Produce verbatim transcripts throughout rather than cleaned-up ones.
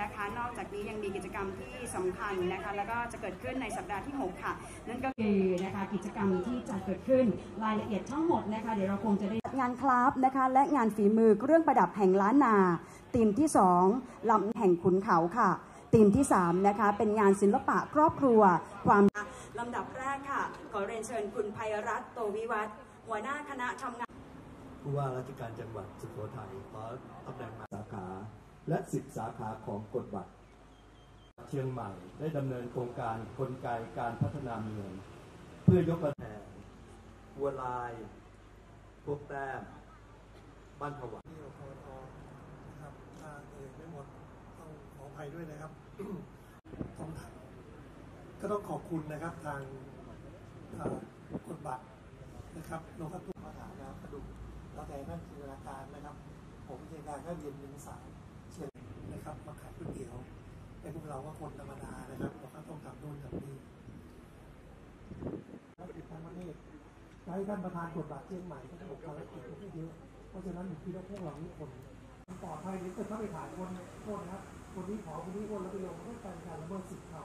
นะคะนอกจากนี้ยังมีกิจกรรมที่สำคัญนะคะแล้วก็จะเกิดขึ้นในสัปดาห์ที่หกค่ะนั่นก็คือนะคะกิจกรรมที่จะเกิดขึ้นรายละเอียดทั้งหมดนะคะเดี๋ยวเราคงจะได้งานคราฟต์นะคะและงานฝีมือเครื่องประดับแห่งล้านนาธีมที่สองลำแห่งขุนเขาค่ะธีมที่สามนะคะเป็นงานศิลปะครอบครัวความลำดับแรกค่ะขอเรียนเชิญคุณภัยรัตน์โตวิวัฒน์หัวหน้าคณะทำงานผู้ว่าราชการจังหวัดสุโขทัยขอตำแหน่งมาสาขาและสิบสาขาของกฎบัตรเชียงใหม่ได้ดำเนินโครงการกลไกการพัฒนาเมืองเพื่อยกระดับวัวลายพวกแต้มบ้านผวาที่เราพอทอนะครับทางเอกไม่หมดต้องขออภัยด้วยนะครับต้องถัดก็ต้องขอบคุณนะครับทางกฎบัตรนะครับโลกตุ้มมาถามแล้วกระดุมเราแต่นั่นคือราการนะครับผมเชียงรายก็เรียนเป็นสายเชียงนะครับมาขายก๋วยเตี๋ยวแต่พวกเราก็คนธรรมดานะครับเราก็ต้องทำโน่นทำนี่ภารกิจทางประเทศให้ท่านประธานกฎบัตรเชียงใหม่ก็ต้องบอกภารกิจที่เยอะเพราะฉะนั้นผมคิดว่าพวกเราทุกคนปลอดภัยนี่เกิดถ้าไปถ่ายคนโทษนะครับคนนี้ขอคนนี้คนแล้วไปลงไม่การการละเมิดสิทธิ์เขา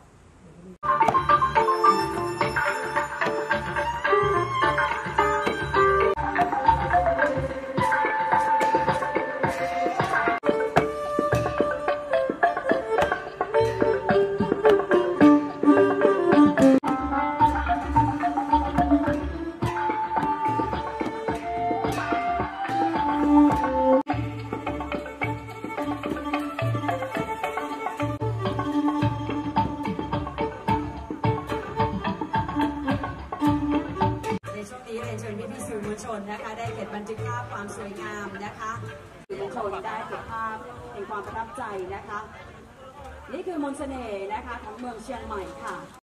นะคะได้เก็บบันทึกภาพความสวยงามนะคะสื่อมวลชนได้เก็บภาพแห่งความประทับใจนะคะนี่คือมนต์เสน่ห์นะคะของเมืองเชียงใหม่ค่ะ